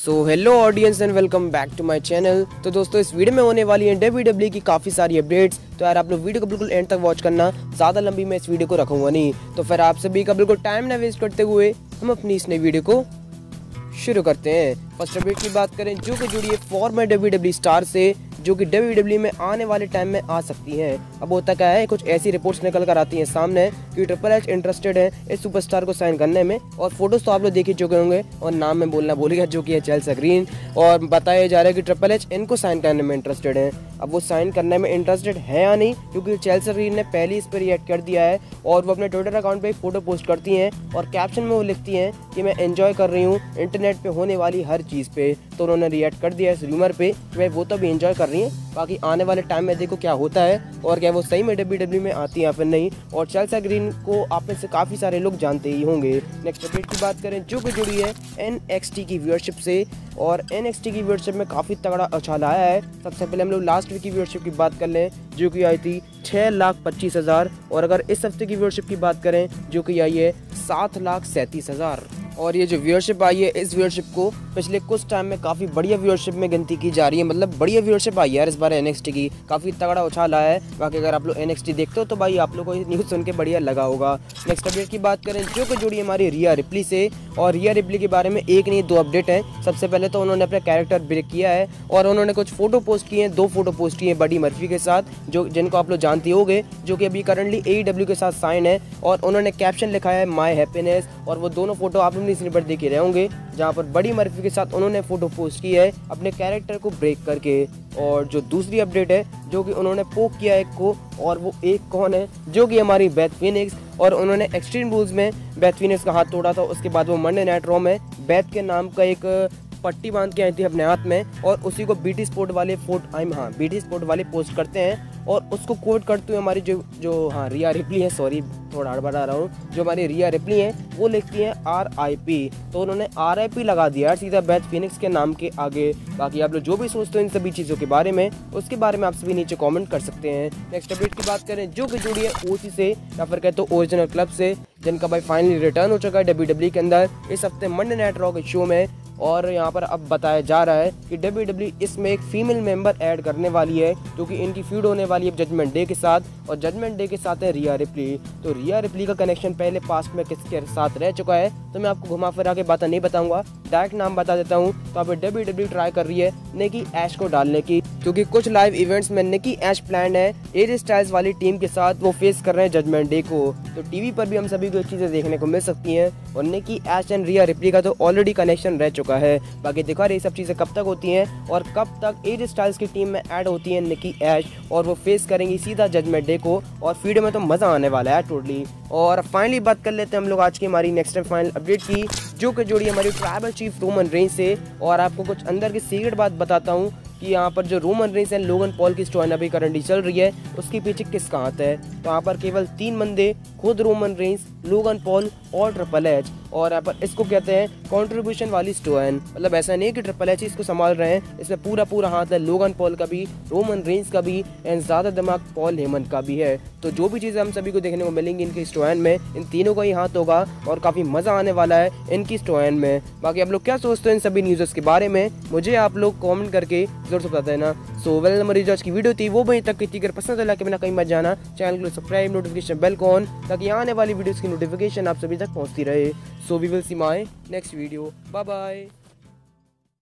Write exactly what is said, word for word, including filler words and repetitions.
So hello audience and welcome back to my channel. तो दोस्तों इस वीडियो में होने वाली है डब्ल्यू डब्ल्यू ई की काफ़ी सारी अपडेट्स। तो यार आप लोग वीडियो को बिल्कुल एंड तक वॉच करना, ज़्यादा लंबी मैं इस वीडियो को रखूँगा नहीं। तो फिर आप सभी का बिल्कुल टाइम ना वेस्ट करते हुए हम अपनी इस नई वीडियो को शुरू करते हैं। फर्स्ट अपडेट की बात करें जो कि जुड़ी है former W W E star से, जो कि डब्ल्यू डब्ल्यू ई में आने वाले टाइम में आ सकती हैं। अब होता क्या है, कुछ ऐसी रिपोर्ट्स निकल कर आती हैं सामने कि ट्रिपल एच इंटरेस्टेड है इस सुपरस्टार को साइन करने में। और फोटोज तो आप लोग देख ही चुके होंगे और नाम में बोलना भूल गया, जो कि है चेल्सी ग्रीन। और बताया जा रहा है कि ट्रिपल एच इनको साइन करने में इंटरेस्टेड है। अब वो साइन करने में इंटरेस्टेड है या नहीं, क्योंकि चेल्सी ग्रीन ने पहले इस पर रिएक्ट कर दिया है और वो अपने ट्विटर अकाउंट पे एक फोटो पोस्ट करती हैं और कैप्शन में वो लिखती हैं कि मैं एंजॉय कर रही हूँ इंटरनेट पे होने वाली हर चीज़ पे। तो उन्होंने रिएक्ट कर दिया इस रूमर पे कि भाई वो तो भी एंजॉय कर रही हैं, बाकी आने वाले टाइम में देखो क्या होता है और क्या वो सही में डब्ल्यू डब्ल्यू में आती है या फिर नहीं। और चेल्सी ग्रीन को आप में से काफ़ी सारे लोग जानते ही होंगे। नेक्स्ट अपडेट की बात करें जो कि जुड़ी है एन एक्स टी की व्यूअरशिप से, और एन एक्स टी की व्यूअरशिप में काफ़ी तगड़ा उछाल आया है। सबसे पहले हम लोग लास्ट वीक की व्यूअरशिप की बात कर लें जो कि आई थी छः लाख पच्चीस हज़ार, और अगर इस हफ्ते की व्यूअरशिप की बात करें जो कि आई है सात लाख सैंतीस हज़ार। और ये जो व्यूअरशिप आई है इस व्यूअरशिप को पिछले कुछ टाइम में काफ़ी बढ़िया व्यूअरशिप में गिनती की जा रही है। मतलब बढ़िया व्यूअरशिप आई है यार इस बार एन एक्स टी की, काफ़ी तगड़ा उछाल आया है। बाकी अगर आप लोग एन एक्स टी देखते हो तो भाई आप लोग को ये न्यूज़ सुन के बढ़िया लगा होगा। नेक्स्ट अपडेट की बात करें जो कि जुड़ी हमारी रिया रिप्ली से, और रिया रिप्ली के बारे में एक नहीं दो अपडेट हैं। सबसे पहले तो उन्होंने अपना कैरेक्टर ब्रेक किया है और उन्होंने कुछ फोटो पोस्ट किए हैं, दो फोटो पोस्ट किए हैं बडी मर्फी के साथ, जो जिनको आप लोग जानते होंगे, जो कि अभी करंटली ए ई डब्ल्यू के साथ साइन है। और उन्होंने कैप्शन लिखा है माई हैप्पीनेस, और वो दोनों फोटो आप लोग स्क्रीन पर देख रहे होंगे जहाँ पर बडी मर्फी के साथ उन्होंने फोटो पोस्ट की है अपने कैरेक्टर को ब्रेक करके। और जो दूसरी अपडेट है जो कि उन्होंने पोक किया एक को, और वो एक कौन है, जो कि हमारी बेथ फीनिक्स। और उन्होंने एक्सट्रीम रूल्स में बेथ फीनिक्स का हाथ तोड़ा था, उसके बाद वो मंडे नाइट रॉ में बेथ के नाम का एक पट्टी बांध के आई थी अपने हाथ में, और उसी को बीटी स्पोर्ट वाले फोट आई हाँ बीटी स्पोर्ट वाले पोस्ट करते हैं और उसको कोट करते हुए हमारी जो जो हाँ रिया रिप्ली है, सॉरी थोड़ा हड़बड़ा रहा हूँ, जो हमारी रिया रिप्ली है वो लिखती हैं आर आई पी। तो उन्होंने आर आई पी लगा दिया सीधा बेथ फीनिक्स के नाम के आगे। बाकी आप लोग जो भी सोचते हो इन सभी चीज़ों के बारे में, उसके बारे में आप सभी नीचे कमेंट कर सकते हैं। नेक्स्ट अपडेट की बात करें जो कि जुड़ी है ओ सी से या फिर कहते हो ओरिजिनल क्लब से, जिनका भाई फाइनली रिटर्न हो चुका है डब्ल्यू डब्ल्यू के अंदर इस हफ्ते मंडे नाइट रॉ के शो में। और यहाँ पर अब बताया जा रहा है कि डब्ल्यू डब्ल्यू इसमें एक फीमेल मेंबर ऐड करने वाली है, क्योंकि इनकी फ्यूड होने वाली है जजमेंट डे के साथ, और जजमेंट डे के साथ है रिया रिप्ली। तो रिया रिप्ली का कनेक्शन पहले पास्ट में किसके साथ रह चुका है तो मैं आपको घुमा फिरा के बात नहीं बताऊंगा, डायरेक्ट नाम बता देता हूँ। तो अब डब्ल्यू डब्ल्यू ट्राई कर रही है निकी ऐश को डालने की, क्योंकि कुछ लाइव इवेंट्स में निकी ऐश प्लान है एज स्टाइल्स वाली टीम के साथ, वो फेस कर रहे हैं जजमेंट डे को। तो टीवी पर भी हम सभी को चीज़ें देखने को मिल सकती हैं, और निकी ऐश एंड रिया रिप्ली का तो ऑलरेडी कनेक्शन रह चुका है। बाकी देखो ये सब चीज़ें कब तक होती हैं और कब तक एज स्टाइल्स की टीम में ऐड होती है निकी ऐश, और वो फेस करेंगी सीधा जजमेंट डे को, और फीड में तो मज़ा आने वाला है टोटली। और फाइनली बात कर लेते हैं हम लोग आज की हमारी नेक्स्ट एंड फाइनल अपडेट की, जो कि जुड़ी हमारी ट्राइबल चीफ रोमन रेंज से। और आपको कुछ अंदर की सीक्रेट बात बताता हूँ कि यहाँ पर जो Roman Reigns and Logan Paul की स्टोरी अभी करंटली चल रही है, उसके पीछे किसका हाथ है। तो यहाँ पर केवल तीन बंदे, खुद रोमन रेंज, लोगन पॉल और ट्रिपल एच, और यहाँ पर इसको कहते हैं कंट्रीब्यूशन वाली स्टोरी। मतलब ऐसा नहीं है कि ट्रिपल एच इसको संभाल रहे हैं, इसमें पूरा पूरा हाथ है लोगन पॉल का भी, रोमन रेंज का भी, एंड ज़्यादा दिमाग पॉल हेमन का भी है। तो जो भी चीज़ें हम सभी को देखने को मिलेंगी इनकी स्टोरी में, इन तीनों का ही हाथ होगा और काफ़ी मज़ा आने वाला है इनकी स्टोरी में। बाकी आप लोग क्या सोचते हो इन सभी न्यूज़ के बारे में, मुझे आप लोग कॉमेंट करके जरूर से बता देना। सो वेल हमारी जो आज की वीडियो थी वो वहीं तक की थी। अगर पसंद चला कि बिना कहीं मत जाना, चैनल को सब्सक्राइब, नोटिफिकेशन बेल को ऑन, ताकि आने वाली वीडियोस की नोटिफिकेशन आप सभी तक पहुंचती रहे। So we will see my next video, bye bye.